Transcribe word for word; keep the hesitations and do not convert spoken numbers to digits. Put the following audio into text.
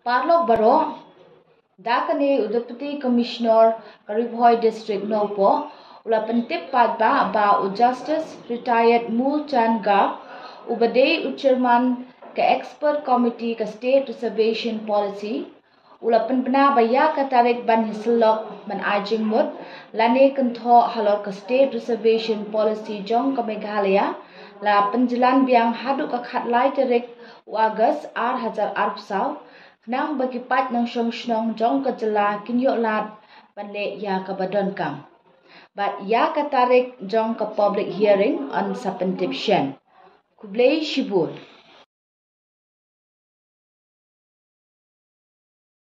Parlok Baro, Dakane Deputy Commissioner Bhoi District Nopo, Ula Pentip Padba ba Justice Retired Mul Chan Gap, Ubade Ucherman ke Expert Committee ke State Reservation Policy, Ula Penpena Baya Katarik Ban Hislok Man Ajing Mut, Lane Kentho Halor ke State Reservation Policy Jong ke Meghalaya, La Penjelan Biang Haduk ke Khatlai Terik August R Hajar Arpsau, Nang bagi pat nang syong syong jong kejela kinyok lat panle ya kabadon kang. But ya katarik jong ke public hearing on sapentip shen. Kublai shibul.